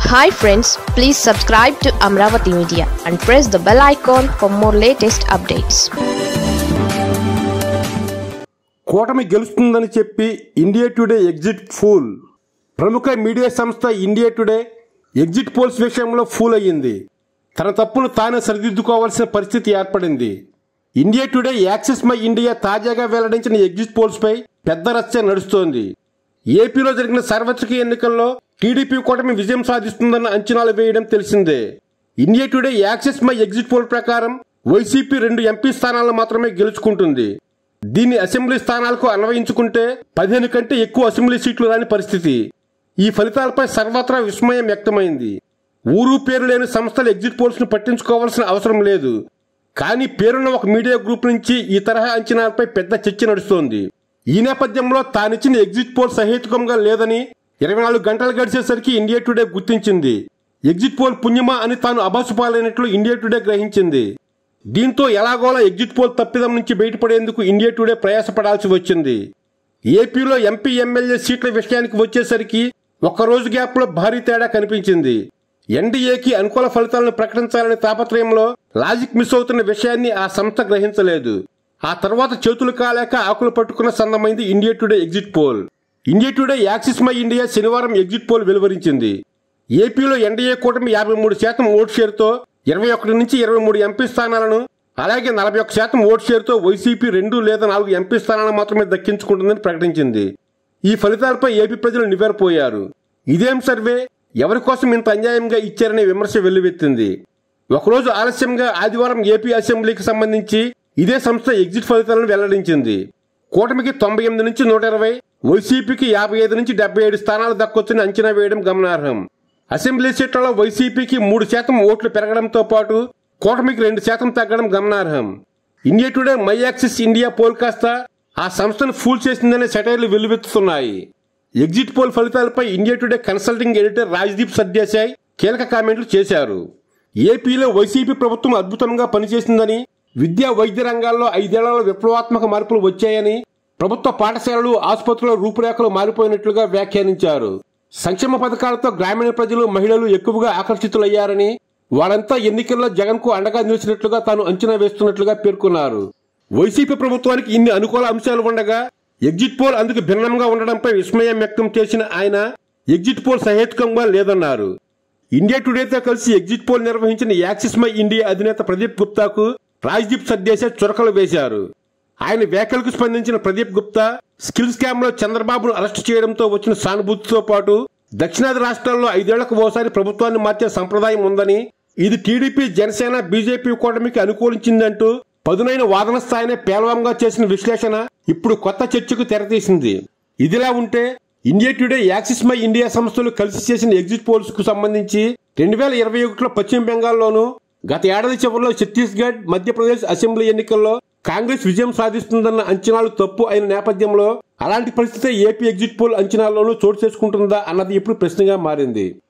Hi friends, please subscribe to Amravati Media and press the bell icon for more latest updates. కూటమి గెలుస్తుందని చెప్పి India Today exit fool. ప్రముఖ మీడియా సంస్థ India Today exit polls విషయంలో fool అయ్యింది. తన తప్పును తానే సరిదిద్దుకోవాల్సిన పరిస్థితి ఏర్పడింది. India Today Axis My India తాజాగా వెల్లడించిన ఎగ్జిట్ పోల్స్ పై పెద్ద రచ్చ నడుస్తోంది. ఏపీలో జరిగిన సార్వత్రిక ఎన్నికల్లో టీడీపీ కూటమి విజయం సాధిస్తుందన్న అంచనాలు వేయడం తెలిసిందే. India Today Axis My exit poll ప్రకారం వైసీపీ 2 ఎంపీ స్థానాలను మాత్రమే గెలుచుకుంటుంది. దీన్ని అసెంబ్లీ స్థానాలకు అన్వయించుకుంటే 15 కంటే ఎక్కువ అసెంబ్లీ సీట్లు రాని పరిస్థితి. ఈ ఫలితాలపై సర్వత్రా విస్మయం వ్యక్తమైంది. ఊరు పేరు లేని సంస్థలు ఎగ్జిట్ పోల్స్ ను పట్టించుకోవాల్సిన అవసరం లేదు. కానీ పేరున్న ఒక మీడియా గ్రూప్ నుంచి ఈ తరహా అంచనాలపై పెద్ద చర్చ నడుస్తోంది. ఈ నేపథ్యంలో తానిచ్చిన ఎగ్జిట్ పోల్ సహేతుకంగా లేదని 24 గంటలు గడిచేసరికి ఇండియా టుడే గుర్తించింది. ఎగ్జిట్ పోల్ పుణ్యమా అని తాను అబాసుపాలైనట్లు ఇండియా టుడే గ్రహించింది. దీంతో ఎలాగోలా ఎగ్జిట్ పోల్ తప్పిదం నుంచి బయటపడేందుకు ఇండియా టుడే ప్రయాసపడాల్సి వచ్చింది. ఏపీలో ఎంపీ ఎమ్మెల్యే సీట్ల విషయానికి వచ్చేసరికి ఒక్కరోజు గ్యాప్ లో భారీ తేడా కనిపించింది. ఎన్డీఏకి అనుకూల ఫలితాలను ప్రకటించాలనే తాపత్రయంలో లాజిక్ మిస్ అవుతున్న విషయాన్ని ఆ సంస్థ గ్రహించలేదు. ఆ తర్వాత చేతులు కాలేక ఆకులు పట్టుకున్న సందమైంది India Today exit poll. India Today Axis My India శనివారం ఎగ్జిట్ పోల్ వెలువరించింది. ఏపీలో ఎన్డీఏ కూటమి 53% ఓటు షేర్తో 21 నుంచి 23 ఎంపీ స్థానాలను, అలాగే 41% ఓటు షేర్తో వైసీపీ 2 లేదా 4 ఎంపీ స్థానాలను మాత్రమే దక్కించుకుంటుందని ప్రకటించింది. ఈ ఫలితాలపై ఏపీ ప్రజలు నివ్వెరపోయారు. ఇదేం సర్వే, ఎవరి కోసం ఇంత అన్యాయంగా ఇచ్చారనే విమర్శ వెల్లువెత్తింది. ఒకరోజు ఆలస్యంగా ఆదివారం ఏపీ అసెంబ్లీకి సంబంధించి ఇదే సంస్థ ఎగ్జిట్ ఫలితాలను వెల్లడించింది. కూటమికి 98 నుంచి 120, వైసీపీకి 55 నుంచి 77 స్థానాలు దక్కొచ్చని అంచనా వేయడం గమనార్హం. అసెంబ్లీ సీట్లలో వైసీపీకి 3% ఓట్లు పెరగడంతో పాటు కూటమికి 2% తగ్గడం గమనార్హం. India Today My Axis India poll కాస్త ఆ సంస్థను ఫూల్ చేసిందనే సెటైర్లు వెల్లువెత్తుతున్నాయి. ఎగ్జిట్ పోల్ ఫలితాలపై India Today consulting editor Rajdeep Sardesai కీలక కామెంట్లు చేశారు. ఏపీలో వైసీపీ ప్రభుత్వం అద్భుతంగా పనిచేసిందని, విద్యా వైద్య రంగాల్లో 5 ఏళ్లలో విప్లవాత్మక మార్పులు వచ్చాయని, ప్రభుత్వ పాఠశాలలు ఆసుపత్రుల రూపురేఖలు మారిపోయినట్లుగా వ్యాఖ్యానించారు. సంక్షేమ పథకాలతో గ్రామీణ ప్రజలు, మహిళలు ఎక్కువగా ఆకర్షితులయ్యారని, వారంతా ఎన్నికల్లో జగన్ కు అండగా నిలిచినట్లుగా తాను అంచనా వేస్తున్నట్లుగా పేర్కొన్నారు. వైసీపీ ప్రభుత్వానికి ఇన్ని అనుకూల అంశాలు ఉండగా ఎగ్జిట్ పోల్ అందుకు భిన్నంగా ఉండడంపై విస్మయం వ్యక్తం చేసిన ఆయన ఎగ్జిట్ పోల్ సహేతుకంగా లేదన్నారు. ఇండియా టుడేతో కలిసి ఎగ్జిట్ పోల్ నిర్వహించిన యాక్సిస్ మై ఇండియా అధినేత ప్రదీప్ గుప్తాకు రాజ్దీప్ సర్దేశాయ్ చురకలు వేశారు. ఆయన వ్యాఖ్యలకు స్పందించిన ప్రదీప్ గుప్తా స్కిల్ స్కామ్ లో చంద్రబాబును అరెస్టు చేయడంతో వచ్చిన సానుభూతితో పాటు దక్షిణాది రాష్ట్రాల్లో 5 ఏళ్లకు ఓసారి ప్రభుత్వాన్ని మార్చే సంప్రదాయం ఉందని, ఇది టీడీపీ, జనసేన, బీజేపీ కూటమికి అనుకూలించిందంటూ పదునైన వాదన స్థాయినే పేలవంగా చేసిన విశ్లేషణ ఇప్పుడు కొత్త చర్చకు తెరతీసింది. ఇదిలా ఉంటే India Today Axis My India సంస్థలు కలిసి చేసిన ఎగ్జిట్ పోల్స్ కు సంబంధించి 2021లో పశ్చిమ బెంగాల్లోనూ, గత ఏడాది చివరిలో ఛత్తీస్గఢ్, మధ్యప్రదేశ్ అసెంబ్లీ ఎన్నికల్లో కాంగ్రెస్ విజయం సాధిస్తుందన్న అంచనాలు తప్పు అయిన నేపథ్యంలో అలాంటి పరిస్థితి ఏపీ ఎగ్జిట్ పోల్ అంచనాల్లోనూ చోటు చేసుకుంటుందా అన్నది ఇప్పుడు ప్రశ్నగా మారింది.